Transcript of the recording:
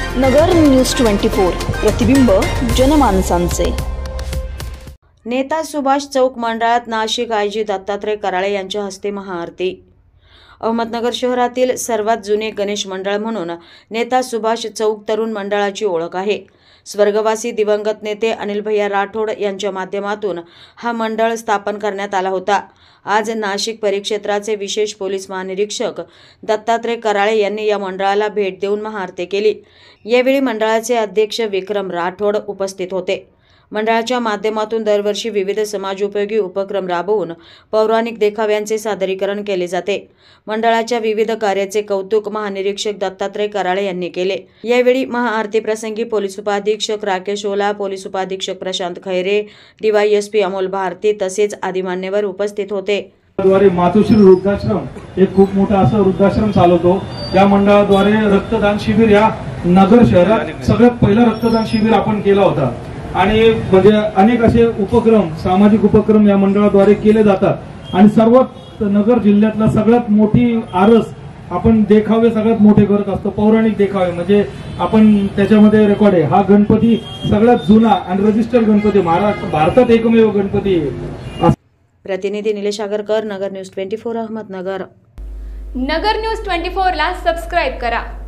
नगर news 24 प्रतिबिंब जनमानसांचे। नेता सुभाष चौक मंडळात नाशिक आयजी दत्तात्रय कराळे यांच्या हस्ते महाआरती। अहमदनगर शहरातील सर्वात जुने गणेश मंडळ म्हणून नेता सुभाष चौक तरुण मंडळाची ओळख आहे। स्वर्गवासी दिवंगत नेते अनिल भैया राठोड यांच्या माध्यमातून हा मंडळ स्थापन करण्यात आला होता। आज नाशिक परिक्षेत्राचे विशेष पोलीस महानिरीक्षक दत्तात्रय कराळे यांनी या मंडळाला भेट देऊन महाआरती केली। यावेळी मंडळाचे अध्यक्ष विक्रम राठोड उपस्थित होते। मंडळाच्या माध्यमातून दरवर्षी विविध समाजोपयोगी उपक्रम राबवून पौराणिक देखाव्यांचे सादरीकरण केले जाते। मंडळाच्या विविध कार्याचे कौतुक महानिरीक्षक दत्तात्रय कराळे यांनी केले। यावेळी महाआरती प्रसंगी पोलीस उपाधीक्षक राकेश ओला, पोलीस उपाधीक्षक प्रशांत खैरे, DYSP अमोल भारती तसेच आदी मान्यवर उपस्थित होते। द्वारे मातोश्री वृद्धाश्रम एक खूप मोठा असा वृद्धाश्रम चालवतो। या मंडळाद्वारे रक्तदान शिबिर या नगर शहरात सगळ्यात पहिला रक्तदान शिबिर आपण केला होता आणि म्हणजे अनेक असे उपक्रम, सामाजिक उपक्रम या मंडळाद्वारे केले जातात आणि सर्वात नगर जिल्ह्यातला सगळ्यात मोठी आरस आपण देखावे सगळ्यात मोठे करत असतो। पौराणिक देखावे म्हणजे आपण त्याच्यामध्ये रेकॉर्ड आहे। हा गणपती सगळ्यात जुना आणि रजिस्टर्ड गणपती भारतात एकमेव गणपती आहे। प्रतिनिधी निलेश आगरकर, नगर न्यूज 24 अहमदनगर। नगर न्यूज 24 ला सबस्क्राइब करा।